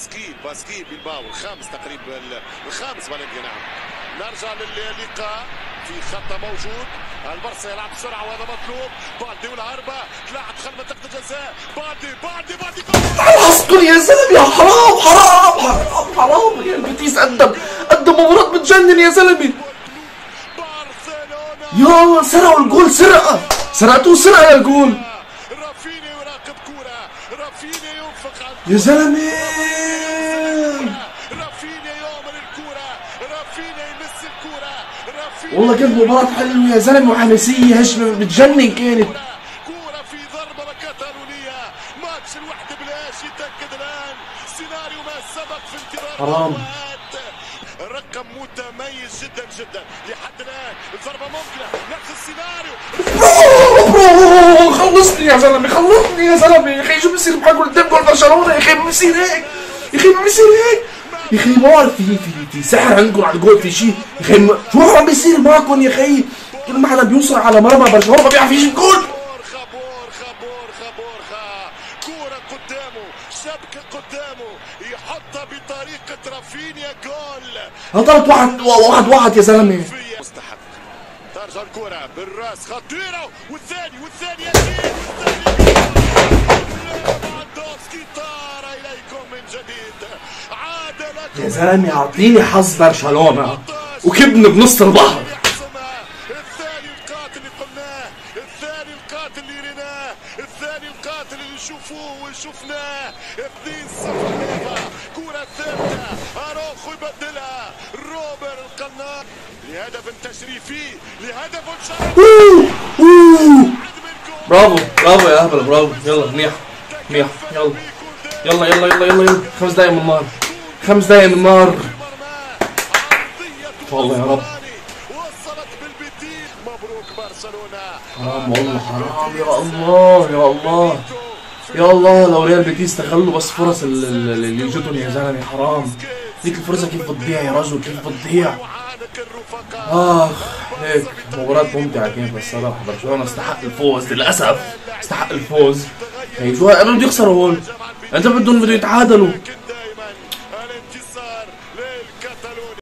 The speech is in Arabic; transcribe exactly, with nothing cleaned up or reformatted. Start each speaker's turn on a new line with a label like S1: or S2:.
S1: باسكي باسكي بلباو الخامس تقريبا الخامس فالنسيا. نعم نرجع للقاء في خطه موجود. البرصا يلعب بسرعه وهذا مطلوب. بالدي والهربه طلعت دخل منطقه الجزاء. بالدي بالدي بالدي
S2: العسكر يا زلمه يا حرام حرام حرام حرام. ريال بيتيس قدم قدم مباراه بتجنن يا زلمه. يا سرقوا الجول سرقه سرقتوه سرقه يا الجول.
S1: رافينيا يراقب كوره. رافينيا ينفق على
S2: يا زلمه.
S1: رافينيا يؤمن الكوره. رافينيا يمس الكوره. رافينيا
S2: والله كانت مباراة حلوة يا زلمة وحماسية هجمة بتجنن كانت.
S1: كورة في ضربة كتالونية. ماتش الوحدة بلاش يتأكد الآن. سيناريو ما سبق في انتظار
S2: حرام.
S1: رقم متميز جدا جدا لحد الآن. الضربة ممكنة نفس السيناريو.
S2: برو خلصني يا زلمة خلصني يا زلمة يا أخي. شو بصير معك قدام جول برشلونة يا أخي؟ ما بصير هيك يا أخي ما بصير هيك يا أخي. ما بعرف في في في سحر عندكم على الجول في شيء يا أخي. شو عم بيصير معكم يا أخي؟ كل ما حدا بيوصل على مرمى برشلونة ما بيعرف يجيب جول.
S1: بورخا بورخا بورخا بورخا كورة قدامه شبكة قدامه يحطها بطريقة رافينيا جول.
S2: هطلت واحد واحد واحد يا زلمة.
S1: مستحق. ترجع الكرة بالراس خطيرة والثاني والثاني يزيد ليفاندوفسكي طار إليكم من جديد. عاد لكم
S2: يا زلمة اعطيني حظ برشلونة وكبني بنص البحر.
S1: الثاني القاتل اللي قلناه. الثاني القاتل اللي ريناه. الثاني القاتل اللي نشوفوه وشفناه. اثنين صفر ليفا. كرة ثابتة اروخو يبدلها. روبر القناص لهدف تشريفي لهدف شرفي.
S2: برافو برافو يا اهبل برافو. يلا منيح منيح. يلا يلا يلا يلا يلا يلا خمس دقايق من النار. خمس دقايق من النار ان شاء الله يا رب.
S1: وصلت بالبتين. مبروك برشلونة.
S2: حرام والله حرام. يا الله يا الله يا الله. لو ريال بيتيس استغلوا بس فرص اللي جتهم يا زلمه حرام. ديك الفرصه كيف بتضيع يا رجل كيف بتضيع. اخ هيك مباراة ممتعة كانت الصراحة. برشلونة استحق الفوز للأسف استحق الفوز. هي شو قبل بده يخسروا هول. انت بدهم بدهم يتعادلوا.